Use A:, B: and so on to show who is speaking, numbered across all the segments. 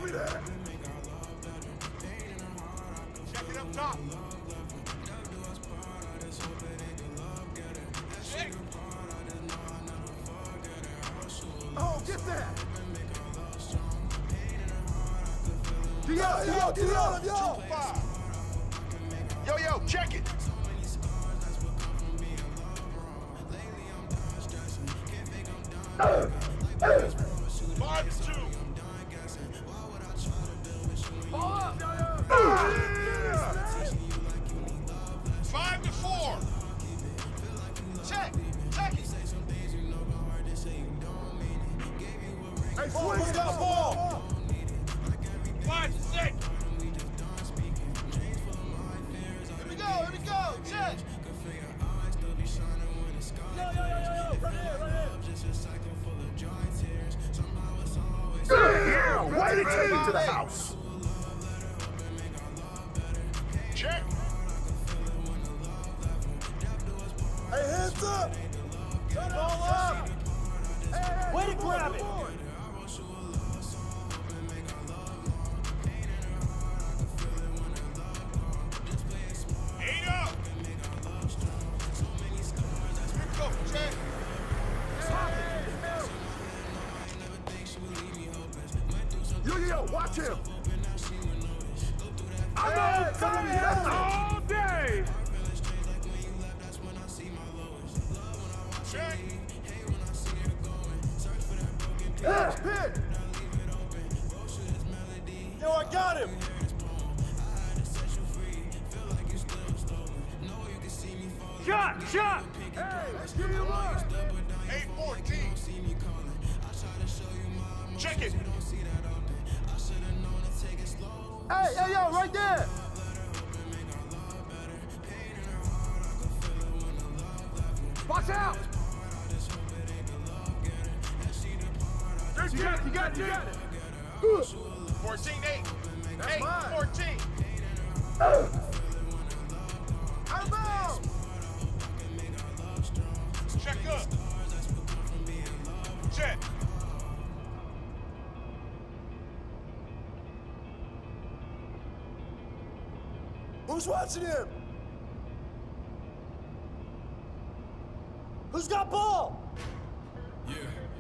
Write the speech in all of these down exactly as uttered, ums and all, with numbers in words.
A: me that.
B: Check it up top. Check.
A: Oh, get that. Yo, yo, get on him, yo.
B: Five. Yo, yo, check it. Five to two.
A: Ball up, yo, yo.
B: Five to four. Check. Check it.
A: Hey, swing, got ball.
B: Five to six. Here we go. Here we go. Check.
A: Yo, yo, yo, yo, yo. Right here, right here. Yeah, way to take to the house.
B: Check.
A: Hey, hands up. Ball up. Hey, way to grab it.
B: Eight up. Here we go. Check.
A: Yo, yo, yo, watch him. I'm on fire all day.
B: Check.
A: Hit, hit. Yo, I got him. Shot, shot. Hey, let's give you one.
B: Eight fourteen. Check it.
A: Hey, hey, yo, right there. Watch out. You got it, you got it, you got it. Good.
B: fourteen eight.
A: That's
B: eight
A: mine.
B: fourteen.
A: Out of bounds.
B: Check up. Check.
A: Who's watching him? Who's got ball?
C: Yeah.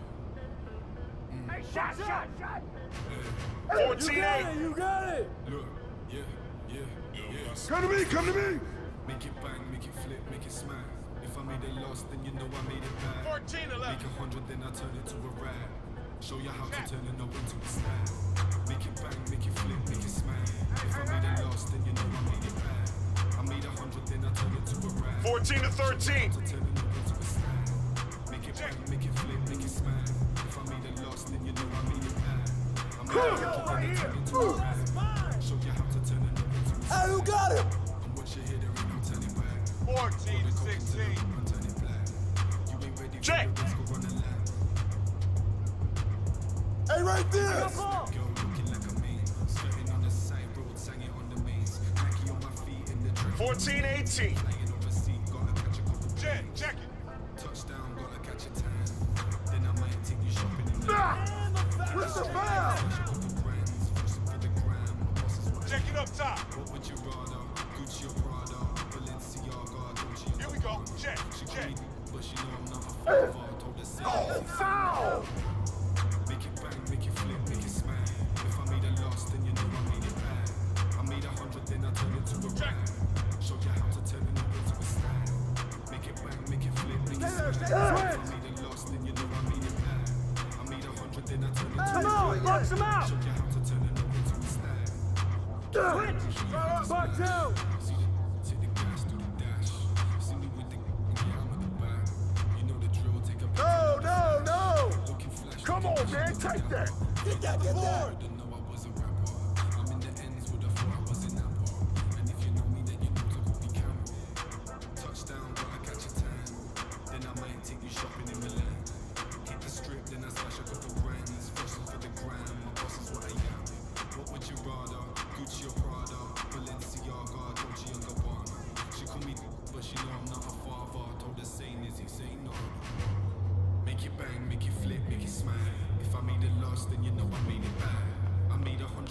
A: Hey, shot, shot, shot.
B: fourteen
A: You got
B: eight.
A: it, you got it.
C: Look, yeah, yeah, yeah.
A: Come to me, come to me.
C: Make it bang, make it flip, make it smack. If I made it lost, then you know I made it back.
B: fourteen eleven.
C: Make a hundred, then I turn it to a rag. Show you how to turn a no into a stack. Make it bang, make it flip, make it smack. If I made it lost, then you know I made it back. I made a hundred, then I turn it to a rag.
B: fourteen to thirteen.
C: To turn a no into a stack. Make it bang, make it flip, make it smack. If I made it lost, then you know I made it back. I made a hundred, then I turn it to a rag. Show you how to turn a no into a stack.
A: Hey, who got him?
C: And what you hear there ain't no turning back.
B: fourteen to sixteen. Check.
A: Hey, right there.
B: fourteen eighteen. Check. Check it.
C: Touchdown, gotta catch a tan. Then I might take you shopping in the
A: What's the foul?
B: Check it up top.
C: What would you rather? Gucci or Prada? Balenciaga, Dolce.
B: Here we go. Check. Check.
C: But she know I'm not a father. Told her say,
A: Oh, foul.
C: make it bang, make it flip, make it smack. If I made a loss, then you know I made it back. I made a hundred, then I turned it to a rag. Show you how to turn it into a stack. Make it bang, make it flip, make it smack. If I made a loss, then you know I made it back. I made a hundred, then I turned it to a rag.
A: Come on, box him out.
C: Show you how to turn it into a stack.
A: Switch. Box out.
C: See the, take the gas, do the dash. See me with the, yeah, I'm in the back. You know the drill, take a
A: No, no, no.
C: looking flash.
A: Come on, man, take that. Get that, get that.
C: Didn't know I was a rapper. I'm in the ends with a four, I was in that bar. And if you know me, then you know to who we can. Touchdown, gotta catch a tan. Then I might take you shopping in Milan. Hit the strip, then I smash a couple brands. First for the gram, my boss is what I am. What would you rather? Gucci or Prada? Balenciaga, Dolce and Gabbana. She call me, but she know I'm not a father. Told her saying is he say no. Make it bang, make it flip, make it smack. If I made it lost, then you know I made it back. I made a hundred.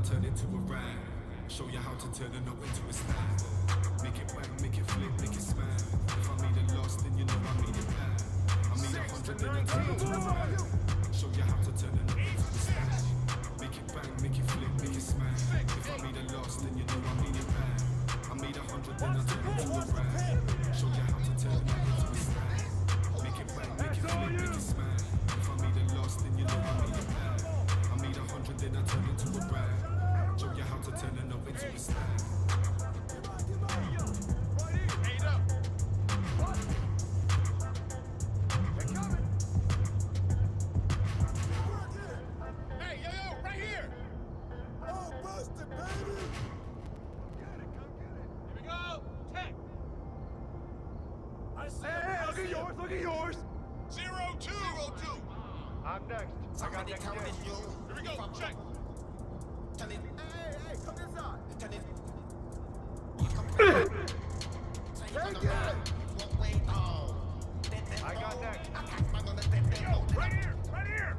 C: turn it to a ride. Show you how to turn a no into a style. Make it bang, make it flip, make it smile. If I made it lost, then you know I made it bad. I made a hundred, then I turn it to a ride. Show you how to turn a no into a style. Make it bang, make it flip, make it smile. If I made it lost, then you know I made it bad. I made a hundred, then I turn it to a ride. Show you how to turn a no into a style. Make it bang, make it flip, make it smile. If I made it lost, then you know I made it bad. I made a hundred, then I turn it to a ride. Show you how to turn a no into a style.
B: Eight up. Hey, yo, yo, right here.
A: Oh, busted, baby!
B: Here we go. Tech.
A: I see
D: Hey, hey, look at yours, look at yours!
B: Zero two. Zero two.
D: I'm next. I got next gen.
B: Here we go. Check.
A: Hey, hey, come inside! Take it!
D: I got next.
B: Yo, right here. Right here.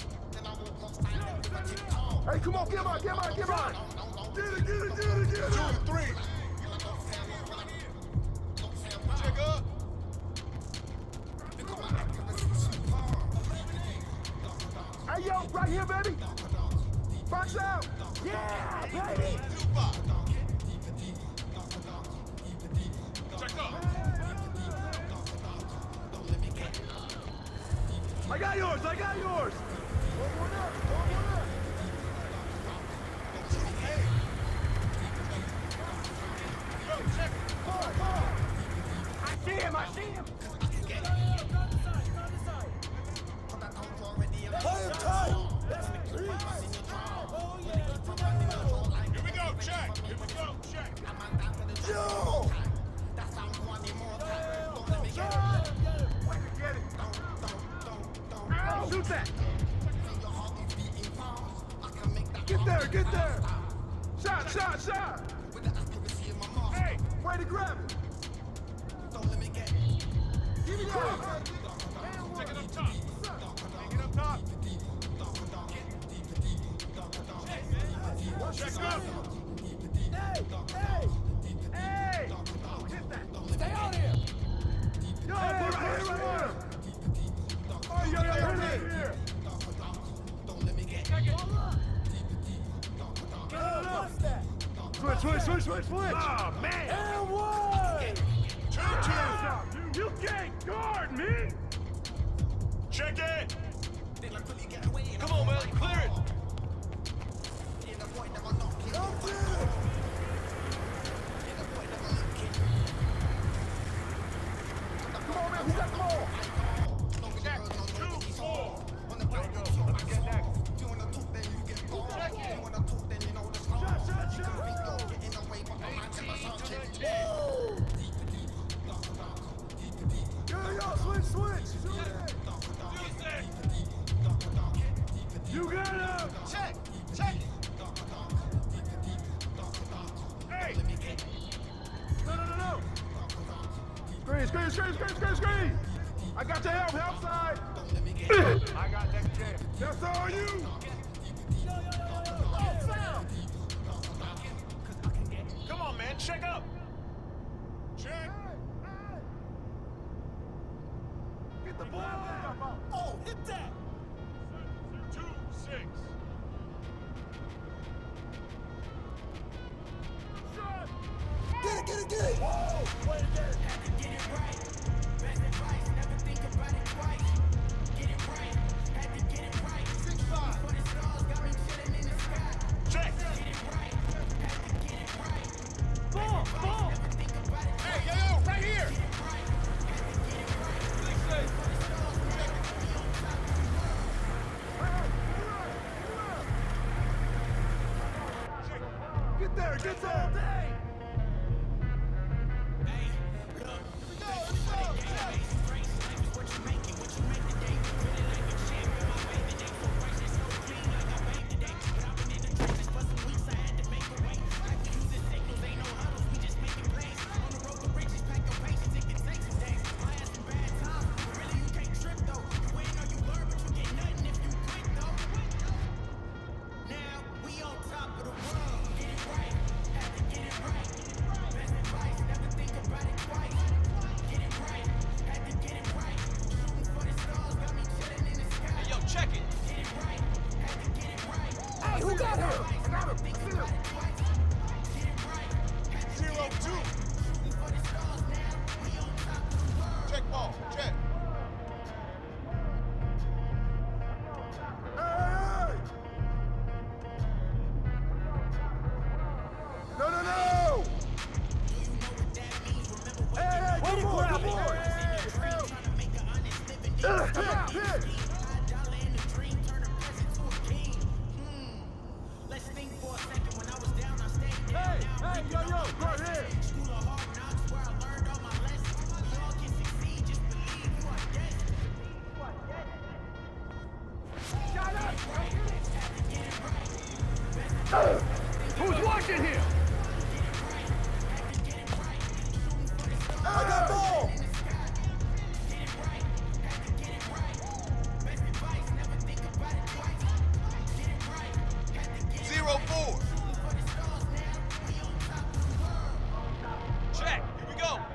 D: Hey, come on, get on, get on, get on!
A: Get it, get it, get it, get it!
B: Two and three. Check up.
D: Hey, yo, right here, baby! Box out! Yeah, baby!
B: Tupac. Check up.
D: I got yours, I got yours!
B: Yo, check.
D: I see him, I see him!
A: Play him tight! That's the crease! Oh, yeah!
B: Here we go. Check. Here we go. Check.
A: Yo!
D: Get it! Ow, shoot that! Get there, get there! Shot, shot, shot!
B: Hey.
D: Way to grab it! Give me that!
B: Take it up top. Take it up top. Check up.
A: Hey! Hey!
D: Hey! Oh, hit that!
A: Stay out here!
D: Yo, hey, right here, right here! Oh, yo, yo, yo, right here!
A: What's that?
D: Switch, switch, switch, switch, switch! Oh, man!
A: And one!
B: Two, two.
D: You can't guard me!
B: Check it. Come on, man. Clear it.
A: Come in!
D: Come on, man, who got the ball?
B: Check. Two, four.
D: Let's get next.
B: Check it.
D: Shot, shot, shot!
A: Woo!
D: Yo, yo, switch, switch!
B: Use it.
D: You got him!
B: Check. Check. Hey.
D: No, no, no, no! Screen, screen, screen, screen, screen, screen! I got your help, help side! I got next gen. That's all you!
A: Yo, yo, yo, yo, yo! Oh, foul!
B: Come on, man. Check up. Check.
D: Get the ball!
A: Oh, hit that!
B: Two, six.
A: Get it, get it, get it! Whoa! Way to get it! Six five!
B: Check.
A: Ball, ball!
B: Hey, yo, yo, right here.
D: Get there, get there!
E: Now we on top of the world.
A: who got him?
D: I got him.
B: Zero two. Check ball. Check.
D: Hey! No, no, no! Hey, hey,
A: Way to
D: come on,
A: grab
D: come
A: it.
D: on! Uh, Come out, hit! Hey, hey, yo, yo, go ahead! Shut up! Uh, Who's watching here?
A: I got ball.
B: Zero four. Check. Here we go.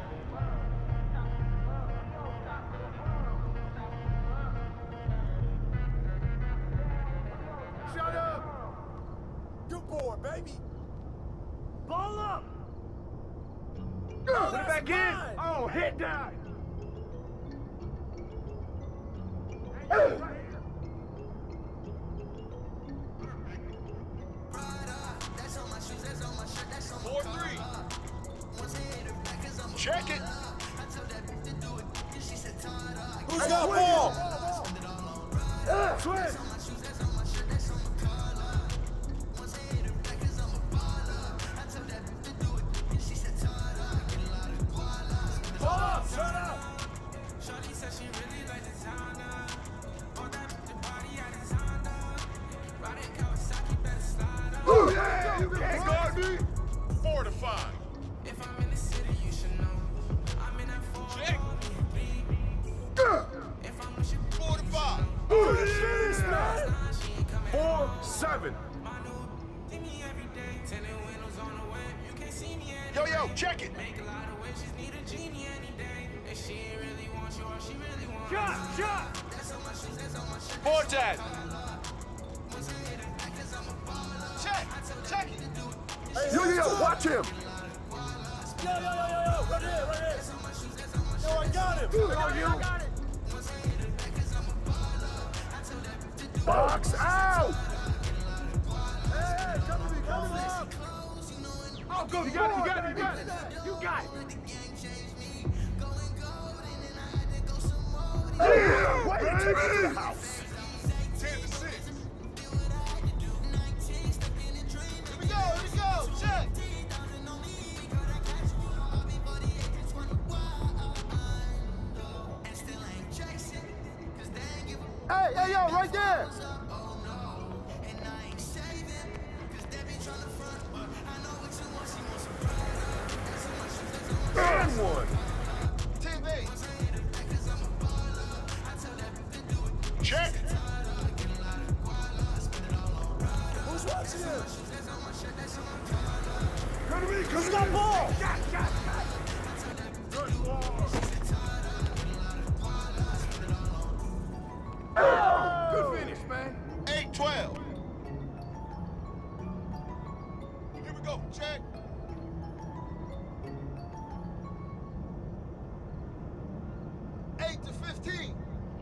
D: Shut up!
A: Good boy, baby.
D: Ball up! Put it
A: that's
D: back in!
A: mine.
D: Oh, hit that!
B: Four three. Check it.
A: Who's got ball?
D: Uh, swing!
A: Ball up. Shut up.
D: Oh, yeah! You can't guard me!
B: Four to five. Check.
D: Uh,
B: Four to five.
D: oh, yes, man! Four, seven.
B: Yo, yo, check it.
D: Shot, shot!
B: Four ten. Check. Check it.
A: Hey,
D: Yo, yo,
A: hands
D: yo,
A: up.
D: watch him!
A: Yo, yo, yo, yo, yo. Right here, right here. Yo, I got him.
D: Yo, you! Box out!
A: Hey, hey, come to me, come to me.
D: Oh, go, you got it, you got it, you got it! You got it! Yeah, wait, take it to the house!
B: Ten to six. Here we go. Here we go. Check.
D: Hey, hey, yo, right there! And one!
B: Ten eight. Check.
A: Who's watching him?
D: Come to me, come
A: Who's
D: to
A: got
D: me!
A: ball?
D: Shot, shot, shot! Good ball! Oh, good finish, man!
B: Eight twelve. Here we go. Check. Eight to fifteen.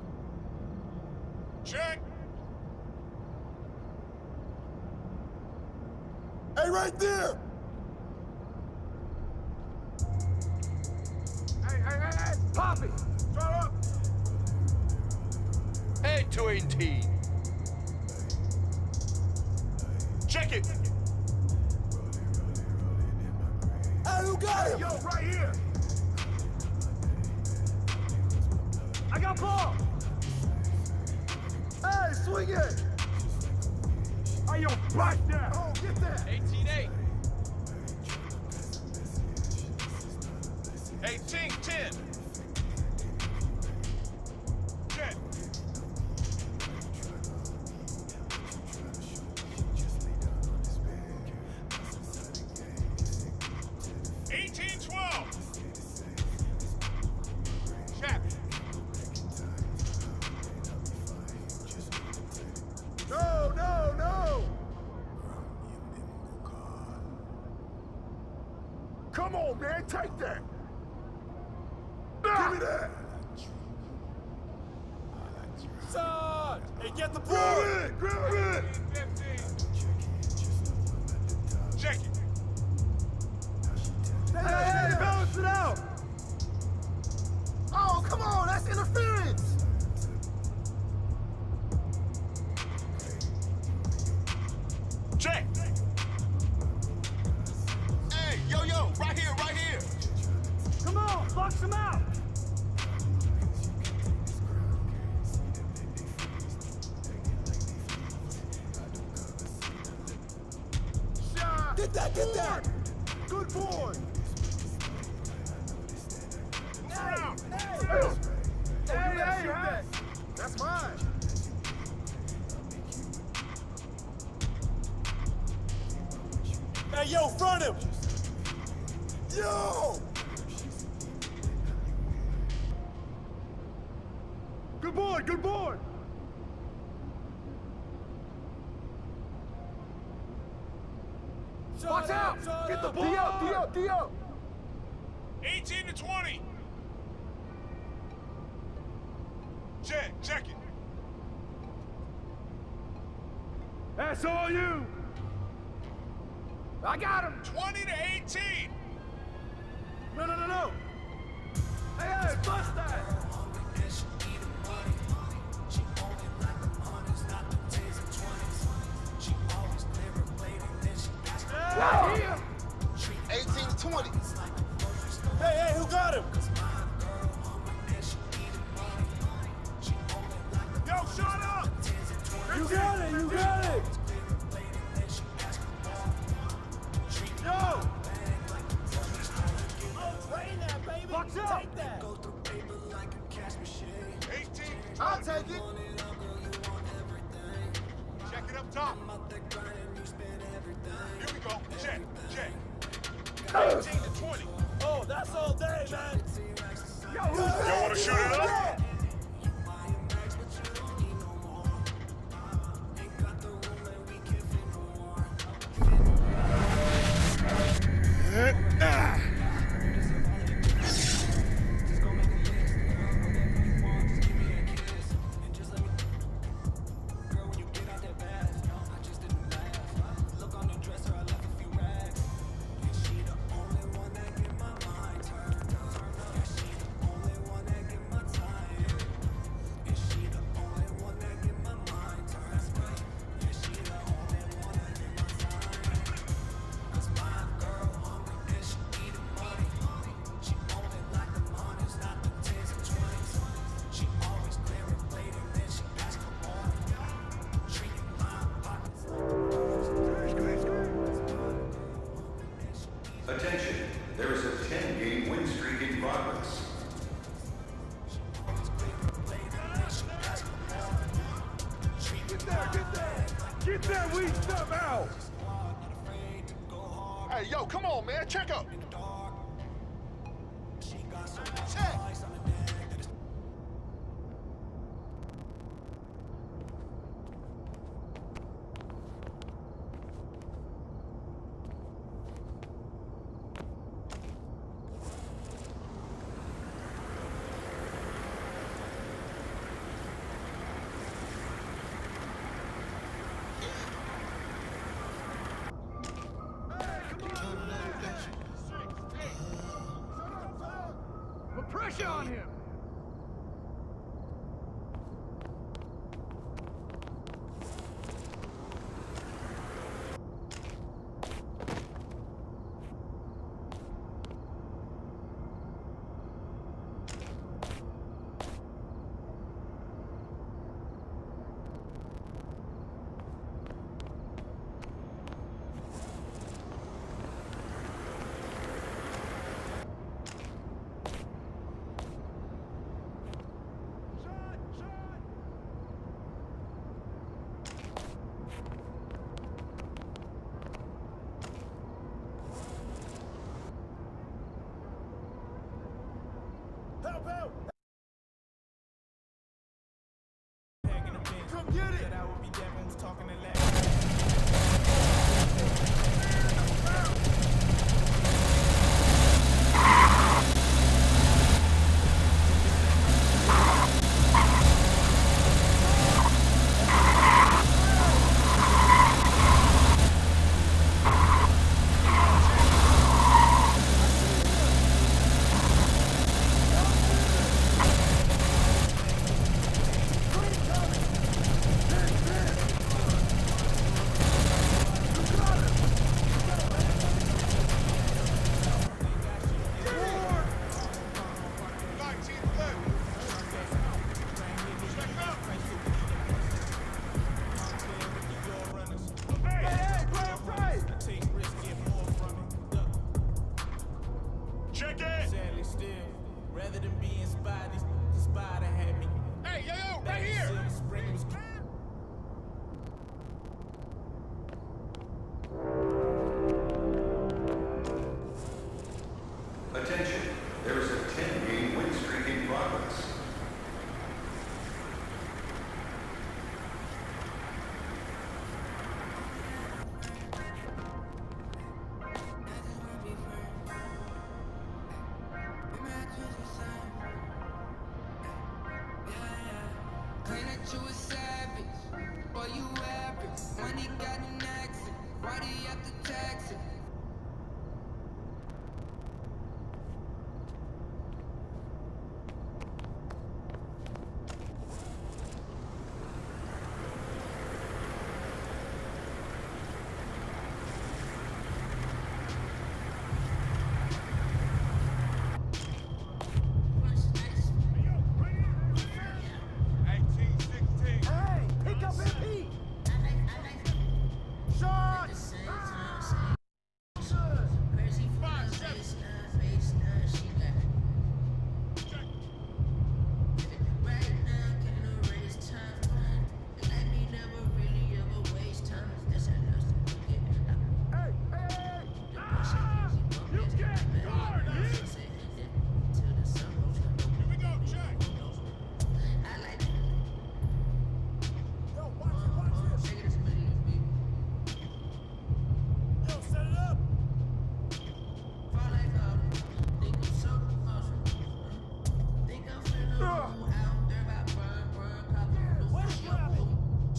B: Check.
A: Hey, right there.
D: Hey, hey, hey, hey! Pop it! Shut up!
B: Eight to eighteen. Check it.
A: Hey, who got him?
D: Yo, right here! I got ball! Hey, swing it! Hey, yo, back there! Oh, get that!
B: Eighteen eight. Eighteen ten. Check. Eighteen twelve. Check.
D: No, no, no! come on, man, take that.
A: Give me that. Side. Hey, get the ball.
D: Grab it, grab it.
B: fifteen. Check it.
A: Hey, hey, hey, balance it out. Oh, come on, that's interference.
B: Check. Hey, yo, yo, right here, right here.
A: Come on, box him out.
D: Shot.
A: Get that, get that.
D: Good boy.
B: Around.
A: Hey,
D: Hey,
A: oh,
D: hey,
A: you gotta
D: hey,
A: shoot
D: hey.
A: that.
D: That's mine.
A: Hey, yo, front him. Yo.
D: Good boy, good boy. Watch out. Get the ball. D up, D up, D up.
B: eighteen to twenty. Check, check it.
D: That's all you. I got him.
B: twenty to eighteen.
A: No, no, no, no. Hey, hey, bust that.
D: Right here.
A: eighteen twenty. Hey, hey, who got him?
B: Yo, shut up.
A: You got it, you got it. Yo. Oh, train that, baby.
D: Box out.
A: Take that.
B: eighteen.
A: I'll take it.
B: Check it up top. Here we go. Check, check. eighteen to twenty.
A: Oh, that's all day, man.
D: Yo, who's
B: Y'all wanna shoot it up?
E: Attention, there is a ten-game win streak in progress.
D: Get that, get that. Get that weak stuff out. Hey, yo, come on, man. Check up. Check.
C: Why do you have to tax it?
B: eighteen sixteen.
A: Hey, pick up M P. Shot.
B: Five, seven.
A: Hey, hey, hey.
D: Ah! You get guard,
B: Here we go, check.
A: Yo, watch it, watch this. Yo, set it up. Where to grab it?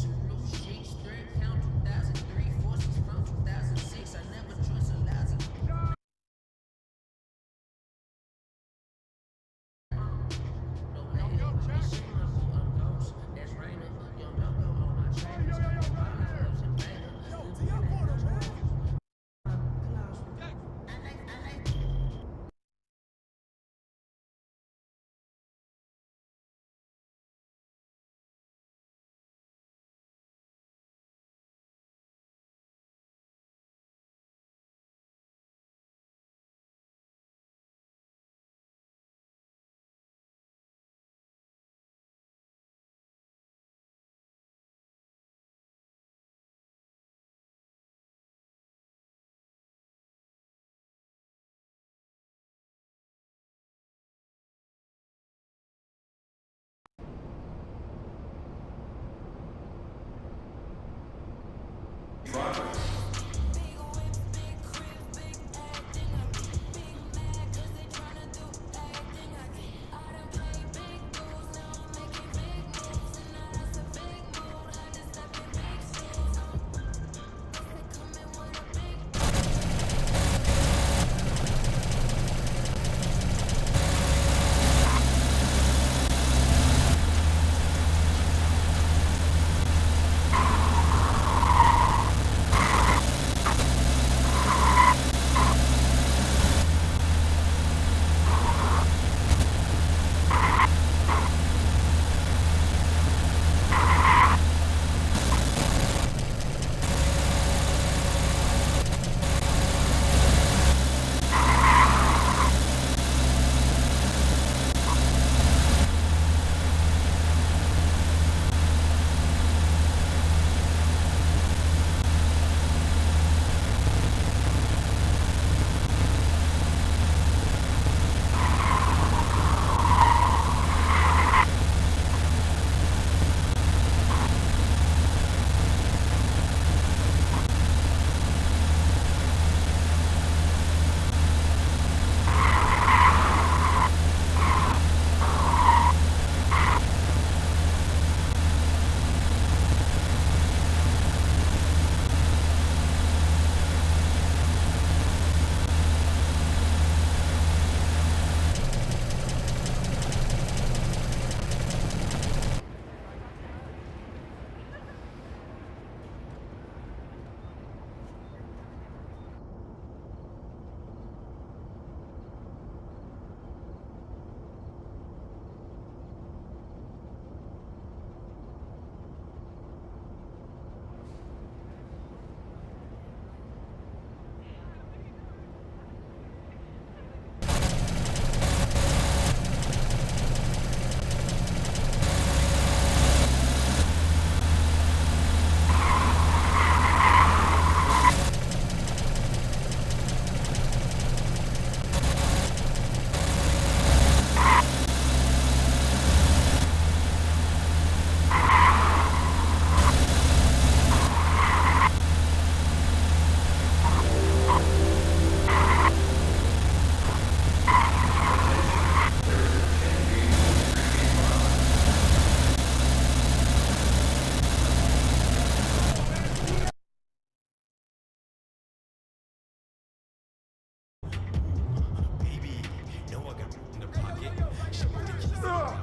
B: Yo, check.
A: Yo, tee up on him, man.
E: Progress.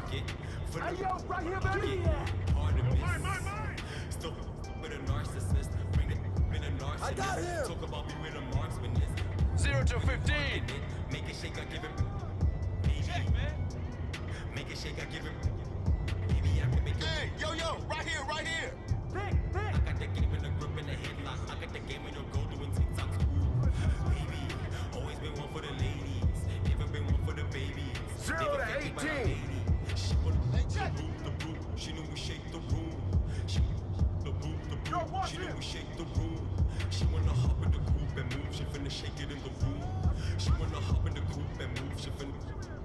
C: rocket.
D: Hey, yo, right here, baby.
C: Hard to miss.
B: Mine, mine, mine.
C: Still with a narcissist. Bring it, been a narcissist.
A: I got him.
C: Talk about me with a marksmanist.
B: Zero to fifteen.
C: Make it shake, I give it.
B: Check, man.
C: Make it shake, I give it. Baby, I can make it.
B: Hey, yo, yo, right here, right here.
D: Pick, pick.
C: I got the game in the grip in the headlock. I got the game in the go doing TikToks. Ooh, baby, always been one for the ladies. Never been one for the babies.
D: Zero
C: Never
D: to
C: thinking about a
D: eighteen.
C: lady. She wanna the room, the room. She knew we shake the room. She the room, the
D: Yo,
C: room.
D: watch
C: She knew
D: him.
C: we shake the room. She wanna hop in the coupe and move. She finna shake it in the room. She wanna hop in the coupe and move. She finna.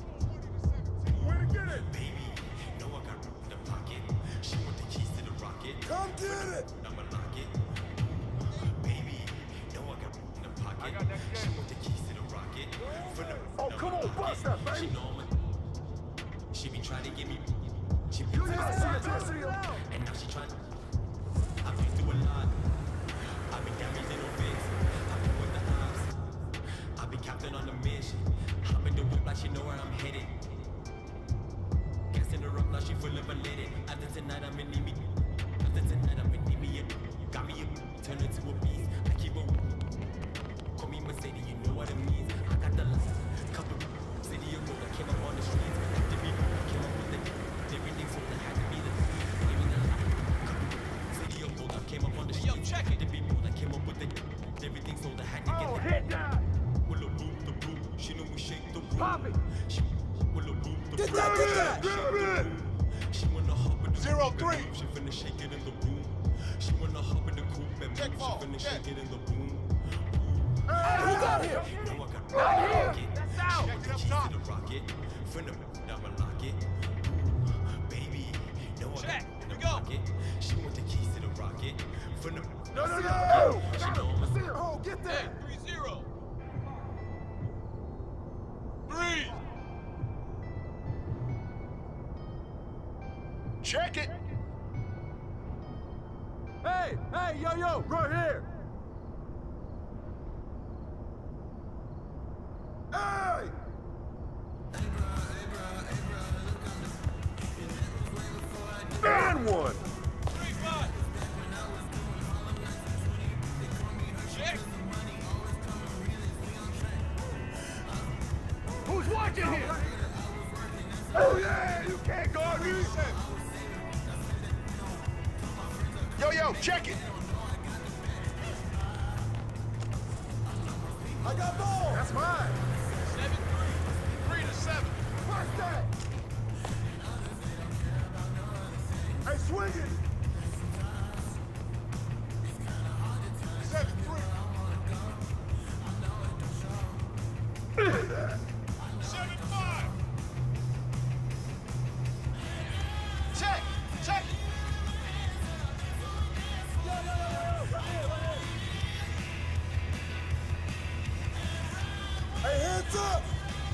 D: Way to get it.
C: Baby, know I got room in the pocket. She want the keys to the rocket.
A: Come get it.
C: I'ma lock it. Baby, know I got room in the pocket.
B: I got that
C: She
B: game.
C: want the keys to the rocket. Finna,
D: Oh,
C: I'ma
D: come on,
C: lock
D: bust
C: it.
D: that, baby.
C: She know I'm a, she be trying to get me. She be
D: You
C: trying
D: gotta
C: to
D: see it, you gotta see it.
C: and now she trying. I've been through a lot. I've been damaged in no fix. I've been with the ops. I've been captain on the mission. Hop in the whip like she know where I'm headed. Gassing her up now she full of a lady. After tonight I'm in need me. After tonight I'm in need me. a- Got me a turn her to a beast. I keep a call me Mercedes, you know what it means. I got the light. Couple city of gold. I came up on the streets. The people came up with the everything so I had to be the even the city of gold. I came up on the streets. Yo, check it. The people that came up with the everything so I had to get
D: Oh,
C: the
D: hit that.
C: will the room, the room. She know we shake the room.
D: Pop it.
C: She will the room, the
A: Get
C: room.
A: that, get that.
C: Shake the room. She wanna hop in the
B: Zero
C: coupe and
B: three.
C: move. She finna shake it in the room. She wanna hop in the coupe and
B: Check
C: move.
B: ball,
C: She finna
B: check.
C: shake it in the room.
D: Hey,
A: Who got him?
C: Know I got
D: Not here.
C: rocket.
D: That's
C: She
D: out.
C: want the
B: Check it up
C: keys
B: top.
C: to the rocket. Finna I'ma lock it. Baby, know I
B: Check.
C: got
B: We
C: the
B: go.
C: rocket. She want the keys to the rocket. Finna
D: No, no,
A: See
D: no.
A: it.
C: She know I'm a
D: See it.
A: Oh, get
B: Hey,
A: that.
B: three zero. Three.
D: Check it. Hey, hey, yo, yo, right here.
A: Hey.
D: And one.
B: Three five. Check.
D: Who's watching here? Oh, yeah, you can't guard me. Yo, yo, check it.
A: I got ball.
D: That's mine.
B: Seven three. Three to seven.
A: Watch that.
D: Hey, swing it.
B: Seven three. Seven five. Check. Check.
A: Hey, hands up.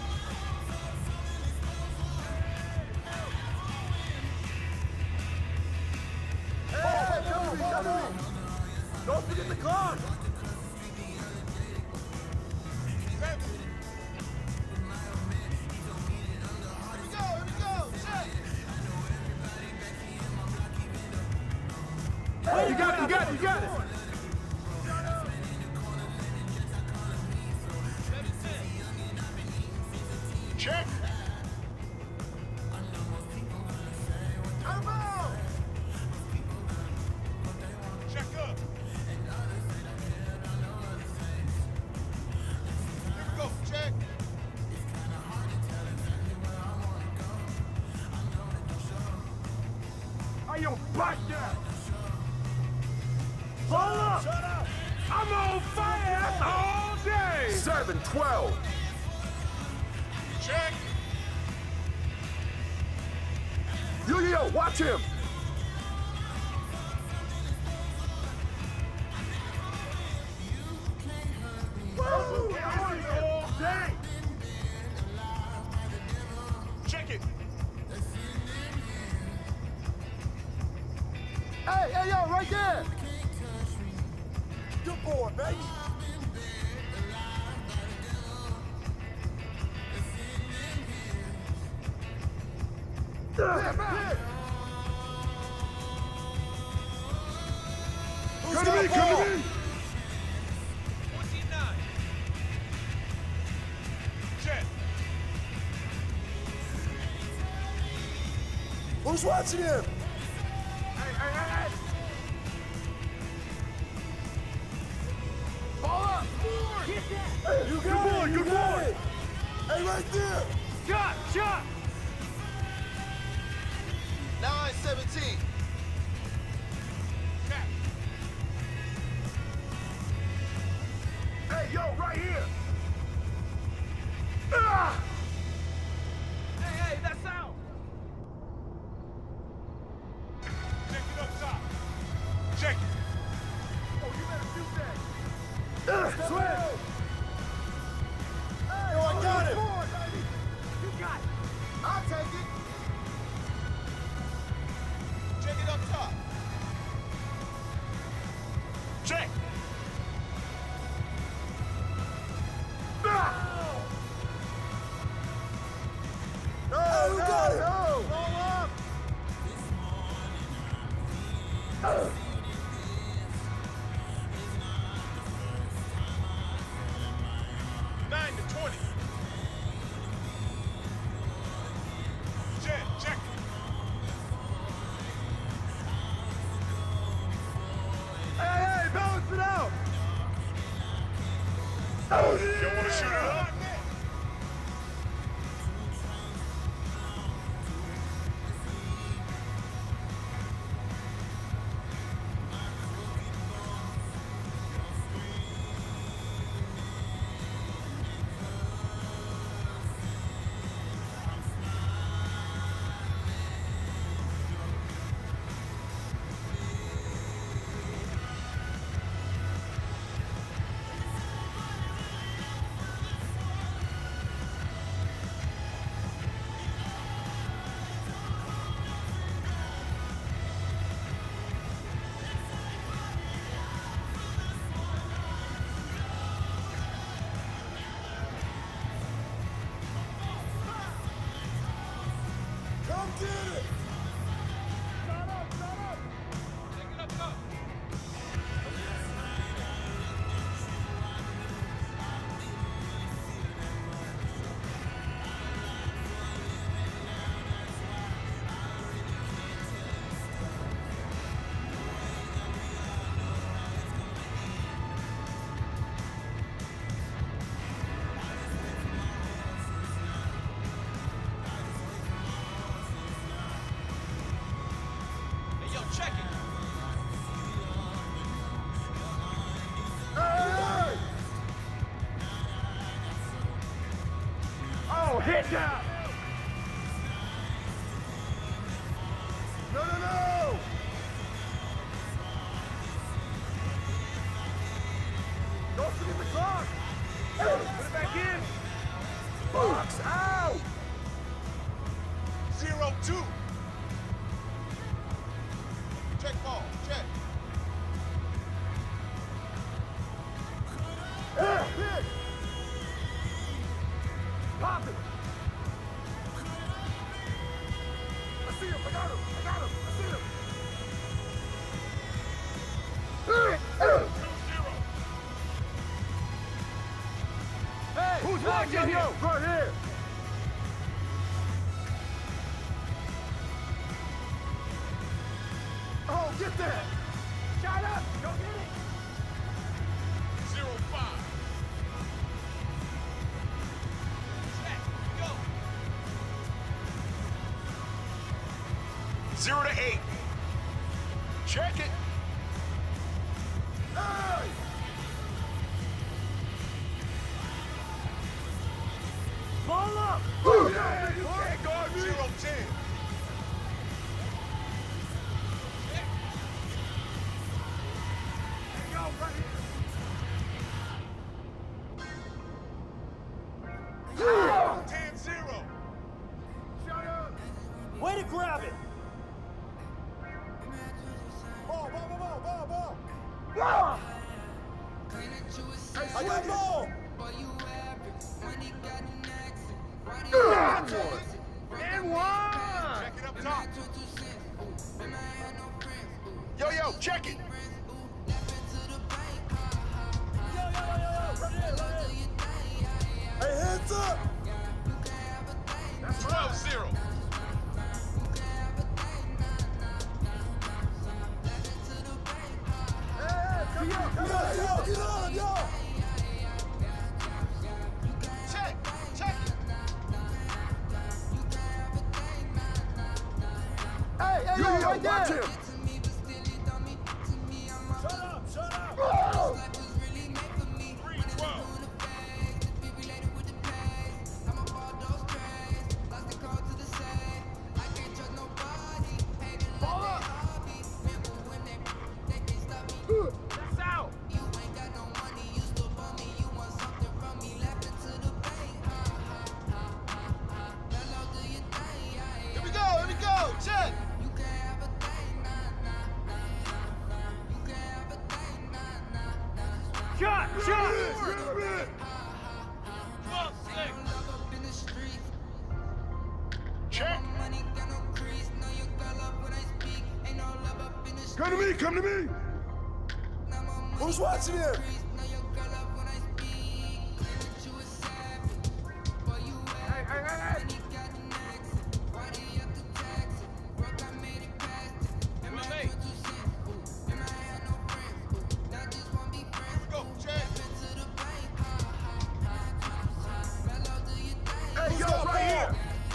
D: Hey, hey, come on, come on. Don't forget the clock.
B: Seven. Here we go. Here we go. Check.
D: Hey, you got it, you got it, you got it.
B: Seven ten.
D: Check.
A: Time out.
B: Check up. Here we go. Check.
D: Hey, yo, back down. Hold up.
A: Shut up.
D: I'm on fire. That's all day. seven twelve.
B: Check.
D: Yo, yo, yo, watch him. Woo! All day.
B: Check it.
A: Hey, hey, yo, right there. Good boy, baby. Who's
D: Come to
A: got
D: me,
A: ball?
D: come to me.
B: twenty-nine. Check.
A: Who's watching him?
D: Hey, hey, hey, hey. Ball up.
A: You
D: Good
A: got
D: boy,
A: it, you
D: good
A: got
D: boy.
A: it. Hey, right there.
B: Shot, shot.
A: nine seventeen.
B: Check.
D: Hey, yo, right here. Ah!
B: Hey, hey, that's out. Check it up top. Check it.
D: Oh, you better shoot that. Uh, swing.
A: Yo, I got him.
D: You got it. I'll take it.
A: Check it up top.
B: Check.
D: Ah! No,
A: Hey, who
D: no,
A: got it?
D: no. Roll up. Uh.
B: Nine to twenty. Check, check it.
D: Hey, hey, balance it out.
B: You want to shoot it up?
A: Come get it.
D: Shut up, shut up.
B: Check it up top. Hey, yo, check it.
D: Hey! Oh, hit down! No, no, no! Don't forget the clock! Put it back in! Box out!
B: Zero two.
A: Check ball. Check.
D: Hit! Hit! Pop it! I see him! I got him! I got him! I see him!
B: Two zero.
D: Hey! Who's watching here? Right here! Oh, get that! Shut up! Go get it!
B: Zero five. Check. Go. Zero to eight. Check it.
D: Hey! Ball up! Oh, yeah, you can't guard me!
B: Zero ten.
D: Go right here!
B: Ten zero.
D: Shut up!
A: Way to grab it. Ball, ball, ball, ball, ball, ball.
D: Ah!
A: I got ball.
D: And one!
B: Check it up top.
D: Yo, yo, check it.
A: Yo, yo, yo, yo, yo, right here, right here. Hey, hands up.
D: That's twelve zero.
A: Hey, hey, come on, come on, yo, get on, yo.
D: Check, check it.
A: Hey, hey, yo,
D: Yo,
A: right there.
D: watch him.
A: Shut up, shut up.
D: Oh!
B: three twelve.
D: That's out. Here we go, here we go. Check.
A: Shot, shot.
B: twelve six.
D: Check. Come to me, come to me.
A: Who's watching him?
D: Hey, hey, hey, hey.
B: twelve eight.
D: Go, check. Hey, yo, right here.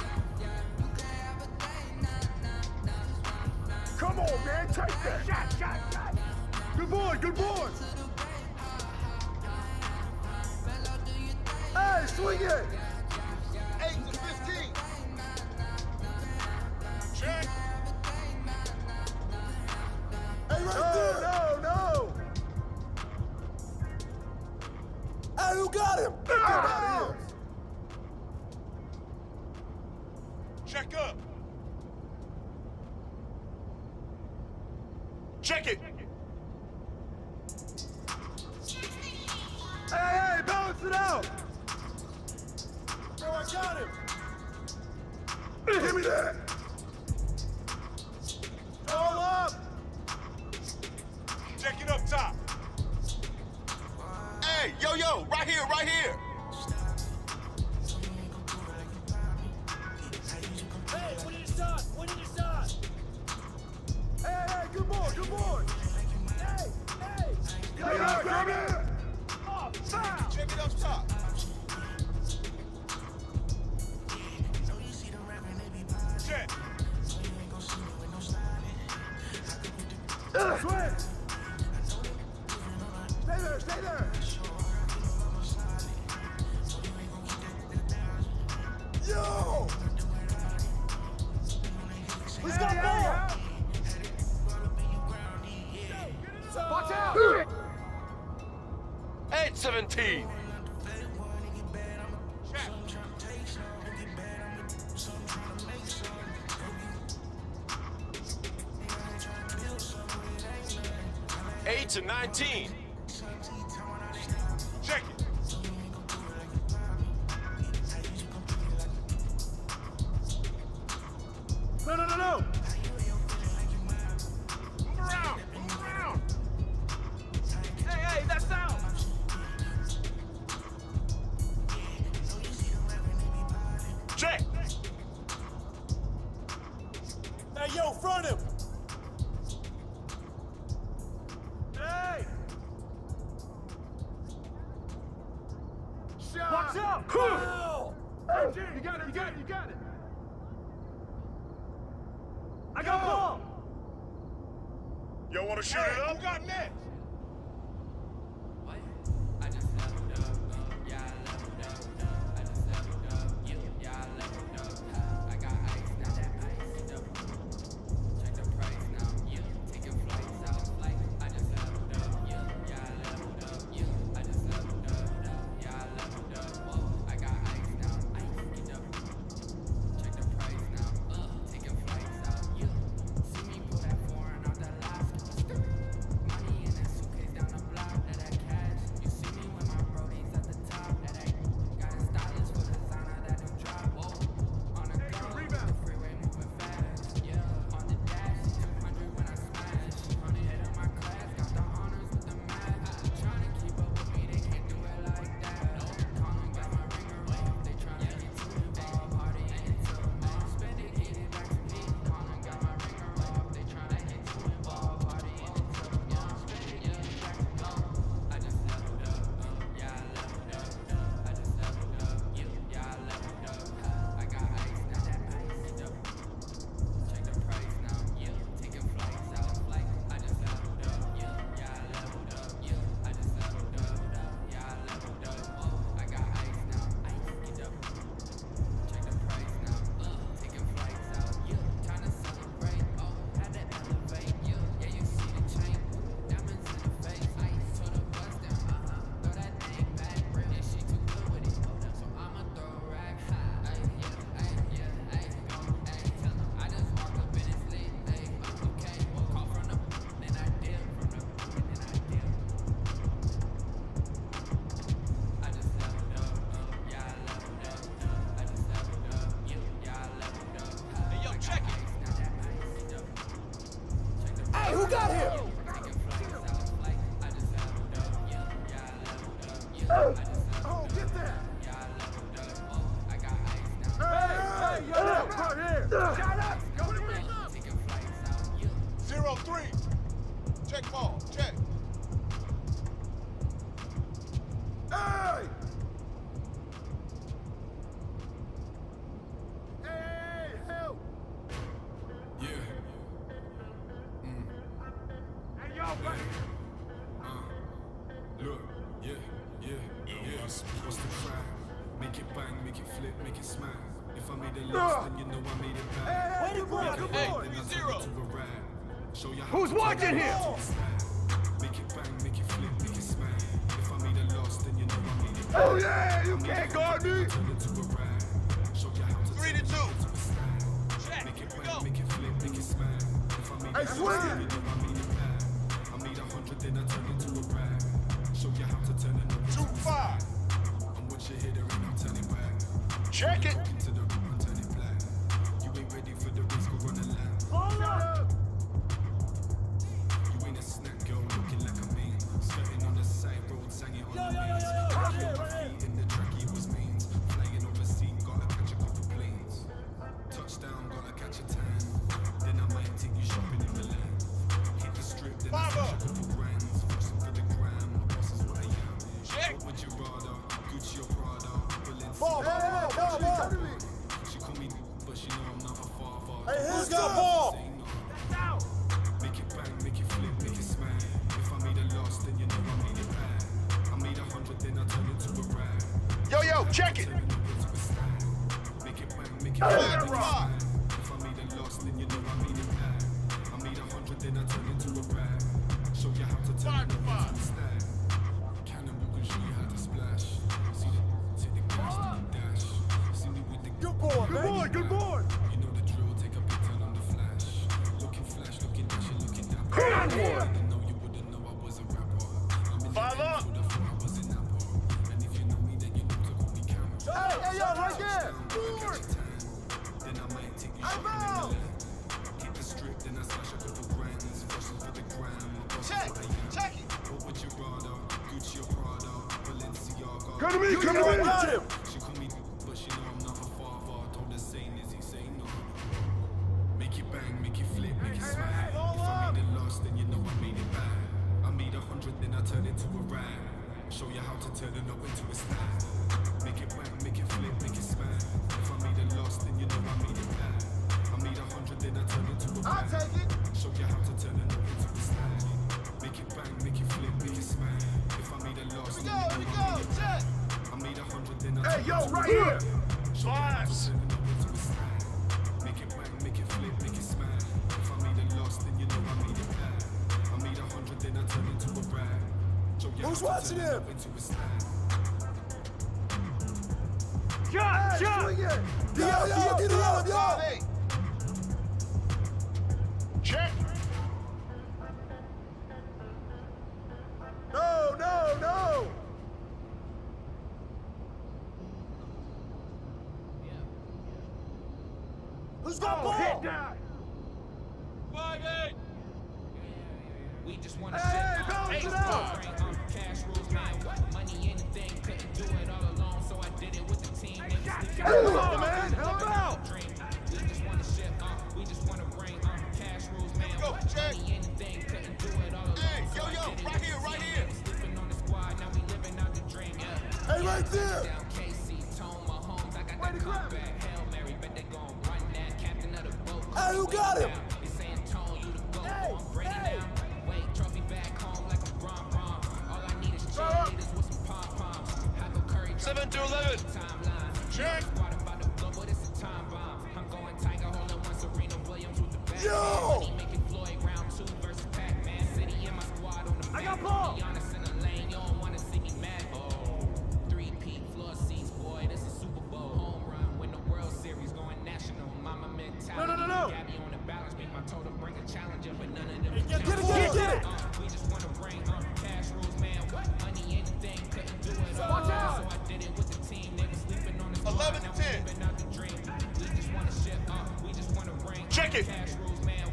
D: Come on, man, take that. Shot, shot, shot. Good boy, good boy.
A: Hey, swing it.
D: Eight to fifteen.
B: Check.
A: Hey, right
D: No,
A: there.
D: no, no.
A: Hey, who got him? Get him out of here.
B: Check up.
D: Check it. Hey, hey, balance it out.
A: Bro, I got him.
D: Give me that. All up.
B: Check it up top.
D: Hey, yo, yo, right here, right here.
A: Hey, we need a shot. We need a shot.
D: Hey, hey, good boy, good boy.
A: Hey, hey.
D: Hey, hey, grab it. Oh, foul. Check it up top.
B: Check.
D: Uh, swing. Stay there, stay there.
A: Yo. Who's got
D: Yeah,
A: ball?
D: yeah. Watch out.
F: eight seventeen.
B: Check.
F: eight to nineteen.
B: Check it.
D: No, no, no, no.
B: Move around. Move around.
D: Hey, hey, that's out.
B: Check.
A: Hey, yo, front him.
D: Hey. Shot.
A: Watch out.
D: Foul. Hey, G, you got it, you got it, you got it. I got ball.
B: Yo, wanna shoot it up? Who got next?
D: Oh, get that! Hey, hey, yo, yo, right here! Shut up! Go to me!
B: Zero three. Check ball. Check.
D: Hey! Hey, help!
C: Yeah. Mm.
D: Hey, yo, buddy!
C: Look, yeah, yeah, yeah. What's the cry? Make it bang, make it flip, make it smack. If I made it last, then you know I made it back.
D: Hey, hey,
C: Make it
D: come
C: bang,
D: on!
C: then I turn
F: zero.
C: it to a rap. Show you how
D: Who's
C: to
D: watching
C: turn it
D: here?
C: into a stack. Make it bang, make it flip, make it smack. If I made it last, then you know I made it back.
D: Oh, yeah, you can't guard me!
C: Turn it to a rap. Show you how to
B: Three
C: turn
B: to
C: it
B: two.
C: into a stack.
F: Check.
C: Make it
F: Here we
C: bang,
F: go.
C: make it flip, make it smack. If I made
D: Hey,
C: it last,
D: swing
C: then
D: it.
C: you know I made it back. I made a hundred, then I turned it to a rap. Show you how to turn it into
B: Two
C: a stack.
B: five.
C: And once you hit it, I'll turn it back.
B: Check it.
C: Into the room and turn it black. You ain't ready for the risk, go run a lap.
D: Hold up!
C: You ain't a snack girl looking like a mean. Skirting on the side road, sang it on the beats.
D: Right here,
C: My
D: right here.
C: feet in the track, it was means. Flying overseas, gotta catch a couple planes. Touchdown, gotta catch a tan. Then I might take you shopping in Milan. Hit the strip, then I
B: Five
C: stash
B: up.
C: a couple grands. Flexing for the gram, my boss is what I am.
F: Check.
C: What would you rather? Gucci or Prada? Balenciaga?
A: Ball, ball, ball, ball, ball.
C: She call me, but she know I'm not her father.
A: Hey,
F: Who's
A: hands
F: got
A: up.
F: ball?
C: Say no.
D: Out!
C: Make it bang, make it flip, make it smack. If I made a loss, then you know I made it back. I made a hundred, then I turned it to a rap.
B: Yo, yo, check it.
C: Turn it into a stack. Make it bang, make it
B: Hey,
C: flip, make it
B: rock.
C: smack. If I made a loss, then you know I made it back. I made a hundred, then I turned it to a rap. Show you how to turn
B: Five
C: it
B: to
C: into
B: five.
C: a stack. Cannonball can show you how to splash. See the, take the gas, then you dash. See me with the
A: Good boy,
D: Good
A: baby.
D: boy, good boy!
C: you know the drill, take a big turn on the flash. Looking flash, looking dashy, looking dapper.
D: Come on, boy.
C: I didn't know you wouldn't know I was a rapper. I'm in
B: Five
C: the
B: up.
C: end, would've thought I was an apple. And if you know me, then you know to call me Cameron.
A: Hey, hey, yo, right there.
C: Down, I catch a tan. Then I might take you shopping in
D: out.
C: Milan. Hit the strip, then I stash a couple grands. Flushing for the gram, my boss is
B: Check.
C: what I am.
B: Check it.
C: What would you rather? Gucci or Prada? Balenciaga?
D: Come to me,
A: You
D: come
A: know
D: to
A: I
D: me!
A: got him.
C: She call me, but she know I'm not her father. Told her saying is he say no. Make it bang, make it flip, make it smack. If I made it lost, then you know I made it back. I made a hundred, then I turned it to a rap. Show you how to turn it up into a stack. Make it bang, make it flip, make it smack. If I made it lost, then you know I made it back. I made a hundred, then I turned it to a
D: I'll
C: rap.
D: take it!
C: Show you how to turn it up into a stack. Make it bang, make it flip, make it smack. If I made it lost, then
B: Go,
C: you
B: we
C: know
B: go.
C: I made it back.
B: Check.
C: I made a hundred, then I
D: Hey,
C: turned
D: yo,
C: it to a
D: right here!
C: Show you how to
B: Fives.
C: turn it up into a stack. Make it bang, make it flip, make it smack. If I made it lost, then you know I made it back. I made a hundred, then I turned it to a rap. Show you
A: Who's
C: how to
A: watching
C: turn it
A: him?
C: up into a stack.
D: Shot, shot!
A: Yo, yo, yo, get it up, yo.
B: Five eight. Check.
A: No, no, no. Who's got
D: Oh,
A: ball?
D: hit that!
F: Five eight.
G: We just wanna
A: Hey, hey,
G: shit
A: balance
G: Eight
A: it out.
G: ball. Um, cash rules, man. What money, anything. Couldn't do it all alone, so I did it with the team. Niggas
D: shot,
G: sleeping
D: shot.
G: on
A: Help
G: the
A: him,
G: floor,
A: man.
G: living
A: Help him
G: out
A: out.
G: the dream. We just wanna shit, uh, we just wanna bring um, cash rules, man.
B: Go,
G: What
B: check.
G: money, anything. Couldn't do it all alone,
B: Hey,
G: so
B: yo,
G: I
B: yo,
G: did it
B: right
G: with
B: here,
G: the
B: right
G: team.
B: here.
G: Niggas sleeping on the squad, now we living out the dream. Yeah.
A: Hey, right there.
G: Down K C, Tone Mahomes, I got
D: Way
G: that
D: to grab
G: comeback. Hail Mary, bet they gon' run that. Captain of the boat.
A: Hey, who got him?
G: They saying Tone, you the GOAT.
A: Hey,
G: Oh, I'm Brady
A: hey.
G: now. Wait, trophy back home like a Bron Bron. All I need is cheerleaders with some pom poms. Have a Curry
F: Seven to eleven.
G: timeline.
B: Check.
G: Squad about to blow, but it's a time bomb. I'm going Tiger, holding one Serena Williams with the back.
A: Yo!
G: Money making Floyd round two versus Pac-Man. City in my squad on the map.
D: I got ball.
G: Giannis in the lane, you don't wanna see me mad. Oh, three-peat floor seats, boy, this is Super Bowl. Home run, win the World Series, going national. Mama mentality.
A: No, no, no, no.
G: Gabby on the balance, make my total bring a challenger, but none of them.
A: Get it, get it, get it.
G: Uh, we just wanna bring um, cash rules, man. What money, anything, couldn't do it all.
D: Watch out.
G: So I did it with the team, niggas sleeping on the squad.
B: eleven
G: Now we
B: ten.
G: living out the dream. We just wanna ship, uh, we just wanna bring um,
B: Check it.
G: cash rules, man.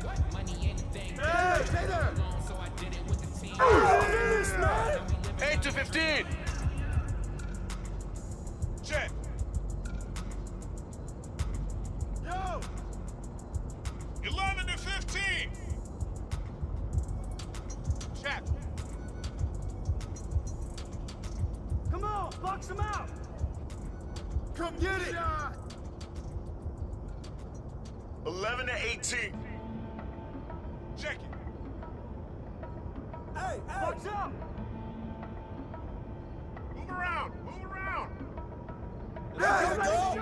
B: Check.
A: Yo!
B: eleven to fifteen. Check.
A: Come on, box him out! Come get it!
B: eleven to eighteen. Check it.
A: Hey, hey! Box up!
B: Move around. Move around.
A: There you go!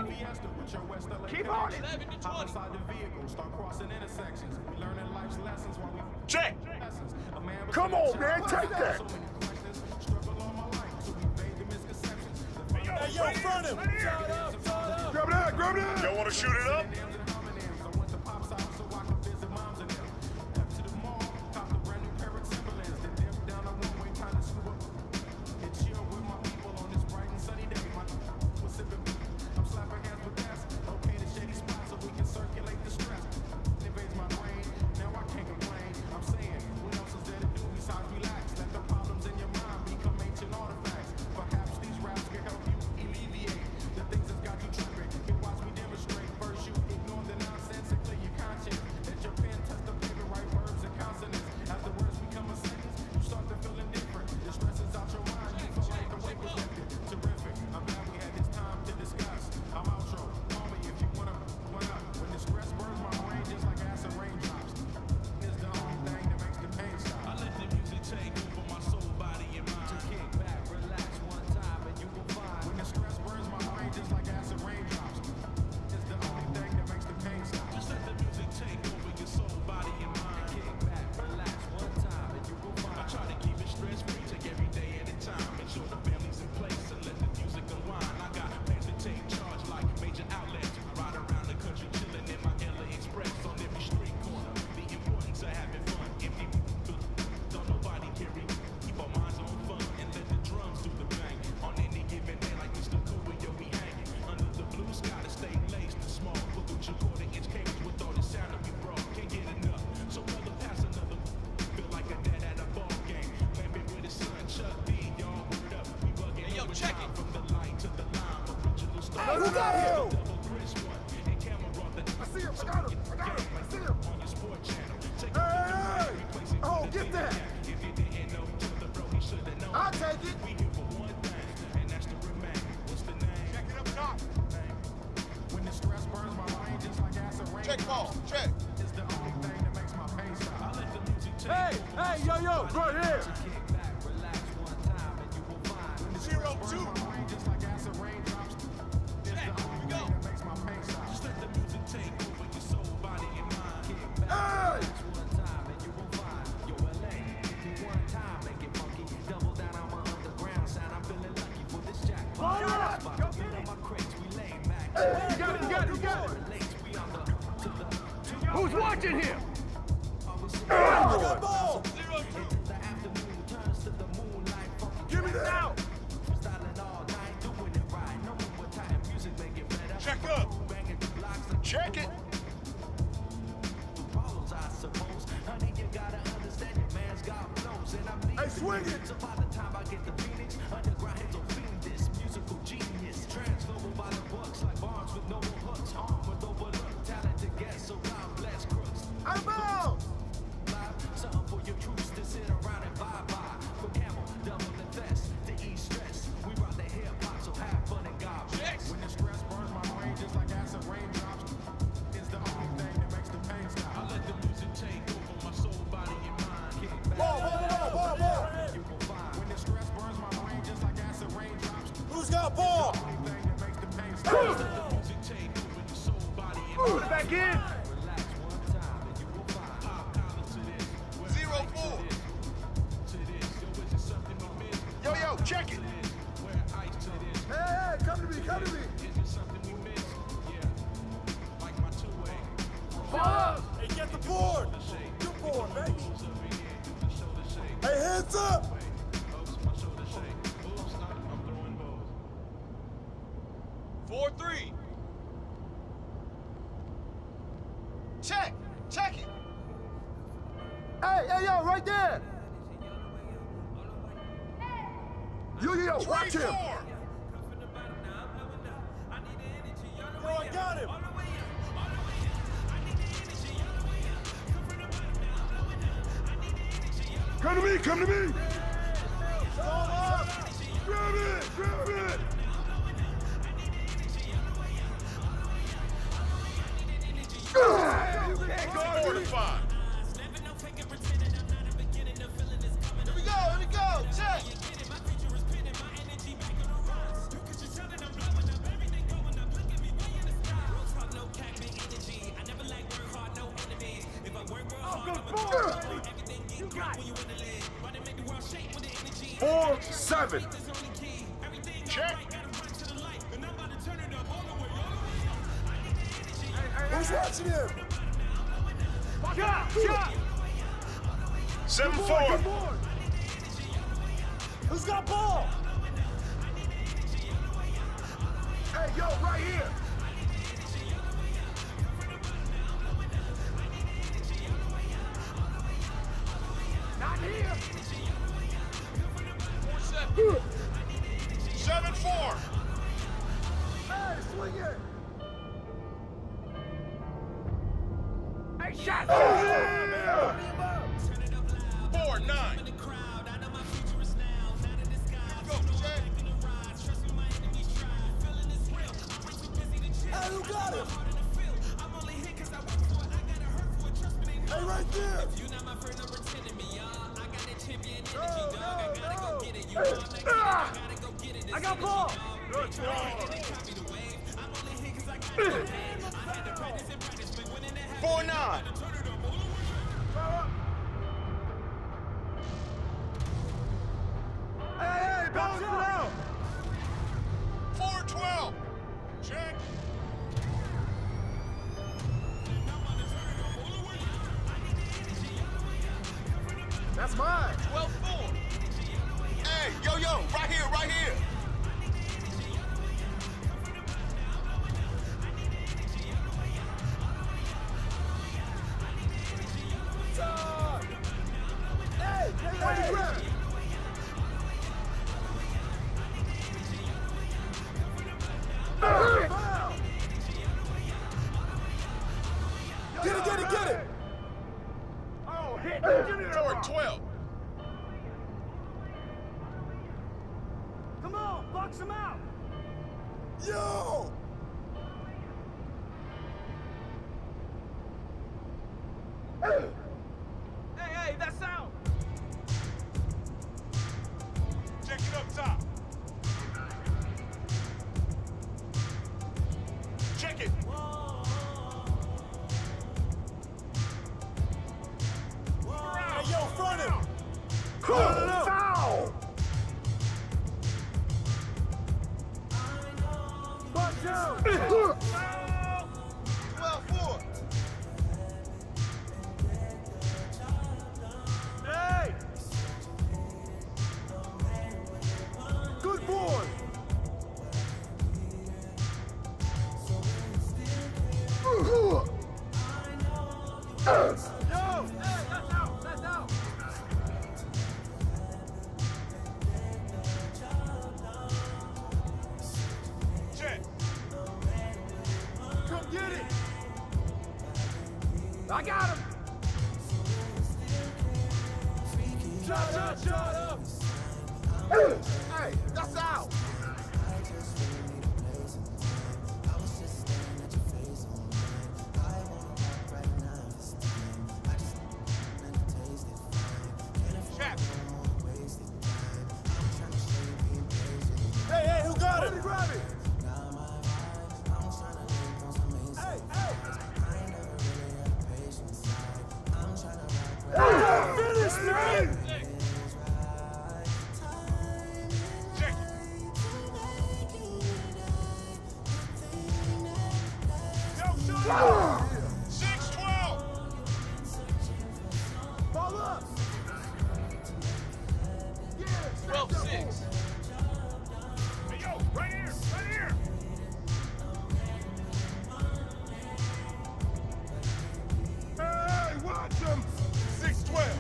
D: Keep on it.
F: eleven to twenty.
C: Outside the vehicle, start crossing intersections. We learning life's lessons while we
B: Check.
C: lessons. A man was
D: Come on, man, take that.
C: so many questions. Struggle all my life, so we made the misconceptions. The
A: Hey, yo, front him! Shut up, shut up!
D: Grab that, grab that.
B: Y'all want to shoot it up?
C: names and homonyms. I went to Pop's house so I could visit moms and them. Up to the mall, copped a brand new pair of Timberlands. Then dipped down a one-way time to scoop up. And chill with my people on this bright and sunny day. My was sipping. I'm slapping hands with gas. Okay, the shady spot so we can circulate the stress. Invades my brain. Now I can't complain. I'm saying, what else is there to do besides relax? Let the problems in your mind become ancient artifacts. Perhaps these raps can help you alleviate the things that's got you tripping. Here, watch me demonstrate. First, you ignore the nonsense and clear your conscience. Let your pen test the paper, write verbs and consonants. As the words become a sentence, you start to feel indifferent. The stress is out your mind. You feel like the weight was lifted. Terrific. I'm glad we had this time to discuss. I'm outro. Call me if you wanna one up. When the stress burns my brain just like acid raindrops. It's the only thing that makes the pain stop. I let the music take over my soul, body, and mind. To kick back, relax one time, and you will find. When the stress burns my brain just like acid raindrops. It's the only thing that makes the pain stop. Just let the music take over your soul, body, and mind. Kick back, relax one time, and you will find. I try to keep it stress free, take every day at a time. Make sure the family's in place and let the music unwind. I got plans to take charge like major outlets. Ride around the country chilling in my L A Express on every street corner. The importance of having fun. Empty don't nobody carry. Keep our minds on fun and let the drums do the bang. On any given day like Mister Coolio, we hanging under the blue sky to stay laced and small. Put through your quarter inch cables with all the sound that we brought. Can't get enough. So brother, pass another. Feel like a dad at a ball game. Lamping with his son, Chuck D. Y'all word up. We bugging
F: Hey, yo, check it.
C: from the light to the line. Original star.
A: Hey, who got him?
C: Double Chris one. And camera brought the
D: I see him, I got him, I got him, I see him.
C: on your sport channel. Take
D: Hey,
C: over the
D: hey,
C: mic, replace it
D: oh,
C: with
D: get
C: the
D: that.
C: thing. If you didn't know, tell the bro he should have known.
D: I'll take it.
C: We here for one thing, and that's to remain. What's the name?
B: Check it up top.
C: When the stress burns my brain just like acid rain.
B: Check ball. Check.
C: It's the only thing that makes my pain stop. I let the music take
A: Hey,
C: over.
A: hey, yo, yo, right here!
C: Kick back, relax one time, and you will find. When the
B: Zero
C: stress
B: two.
C: burns my brain just like acid raindrops. It's
F: Check.
C: the only
F: We go.
C: thing that makes my pain stop. Just let the music take over your soul, body, and mind. Kick back,
D: Hey!
C: relax one time, and you will find. Yo, L A, hit me one time, make it funky. Double down on my underground sound. I'm feeling lucky for this jackpot.
A: Hold up.
C: Spot.
A: Go
C: You
A: get
C: know
A: it.
C: my crates, we lay back.
D: Hey, you got it, you got it, you got it.
C: Relates, we on the to the to
D: Who's watching here?
A: I got ball!
F: Zero two.
C: the afternoon turns to the moonlight. Funky
D: Give me
C: tracks.
D: that.
C: Styling all night, doing it right. No more time, music make it better.
B: Check up.
C: Banging the blocks like
B: Check it.
C: Problems, I suppose. Honey, you gotta understand your man's got flows, and I'm leaving.
D: Hey, swing it.
C: So by the time I get to Phoenix, underground heads will fiend this musical genius. Transglobal by the bucks like bars with no hooks. Armed with overlooked talented guests, so God bless crooks.
D: I'm out.
C: Live, something for your troops to sit around and vibe by. From Camel, double and vest to ease stress. We rock the hip hop, so have fun and God bless. When the stress burns my brain just like acid raindrops, it's the only thing that makes the pain stop. I let the music take over my soul, body, and mind. Kick back.
A: Ball, ball, ball, ball, ball!
C: You will find. When the stress burns my brain just like acid raindrops,
A: Who's got ball?
C: the only thing that makes the pain stop. Let the music take over your soul, body, and
D: Put
C: mind.
D: it back in.
C: Relax one time and you will find. Pop collar to this. Wear
B: Zero
C: ice
B: four.
C: to this. To this. Yo, is it something we miss?
B: Yo, yo, check it.
C: Wear ice to this.
D: Hey, hey, come to me, come to me.
C: Is it something we miss? Yeah. Like my two-way.
D: Ball.
A: Hey, get the board! Good board, baby!
C: Moves over here. The shoulder shake.
A: Hey, hands up!
C: Oops, my shoulder shake. Oops, I'm I'm throwing balls.
F: Four three.
B: Check. Check it.
D: Hey, hey, yo, right there. Yo, yo, yo, watch him.
B: twenty-four.
A: I got him.
D: Come to me, come to me.
A: Fall up.
D: Grab it, grab it. Ah, you can't guard
B: Four to
D: me.
B: five.
A: Here we go, here we go. Check.
D: Four, seven.
B: Check.
A: Who's watching him?
D: Shot, shot.
B: Seven
D: Good
B: four.
D: board, good board.
A: Who's got ball?
D: Hey, yo, right here. Not here.
B: Four seven. Seven four.
D: Hey, swing it. Hey, shot.
A: Oh,
D: Yeah.
B: Four nine. Go, check.
A: Hey, who got him? Hey, right there.
D: Ah.
A: I got ball.
D: Good ball.
B: Four nine.
D: Hey, hey, bounce it out.
B: Four twelve. Check.
D: That's mine.
B: Twelve four. Hey, yo yo, right here, right here.
A: Hey, hey, hey.
D: Grab it.
A: Foul. Get it, get it, get it.
D: Oh, hit. Give me that
B: Four
D: rock.
B: twelve.
A: Come on, box him out. Yo.
D: Hey.
A: Hey, hey, that's out.
B: Check it up top. Check it.
A: Hey, yo, front him.
D: Oh, foul. Watch out.
B: Twelve four.
A: Hey.
D: Good boy.
A: Yo. Hey, that's out, that's out.
B: Check.
A: Come get it.
D: I got him.
A: Shut, shut, shut up.
D: Hey, that's out.
B: Check.
A: Hey, hey, who got
D: Let me
A: it?
D: grab it.
A: Hey, hey.
D: Ah,
A: Finish, man.
B: Check it. Yo, shut
D: Ah.
B: Six twelve.
A: Ball up.
B: Twelve six. Hey yo, right here, right here.
D: Hey, watch him.
B: Six twelve.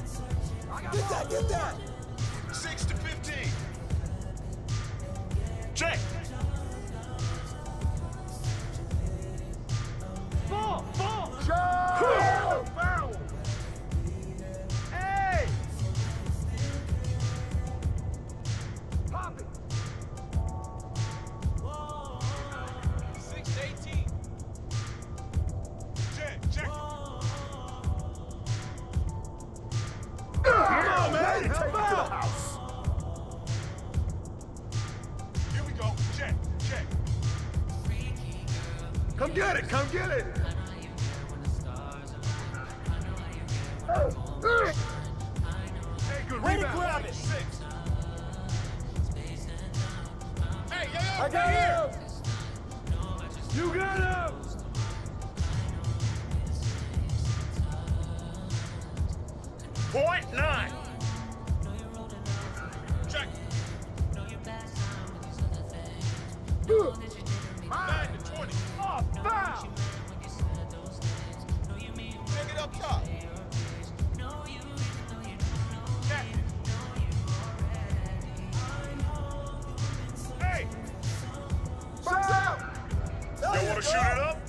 A: Get that, get that.
B: Six to fifteen.
A: Check.
D: Ball, ball. Foul. Foul. Hey. Pop it.
B: six to eighteen.
A: Check, check. Come on, man. Take it to the house.
B: Here we go. Check, check.
A: Come get it. Come get it.
D: Hey, good
A: Way to
D: rebound.
A: grab it.
B: Six. Hey, yo, yo,
A: I got
B: here.
A: him.
D: You got him.
A: Point nine.
B: Check.
D: Nine
B: to twenty.
D: Oh, foul.
B: Take it up top.
D: Captain. Hey.
A: Box out.
B: Y'all want to shoot it up?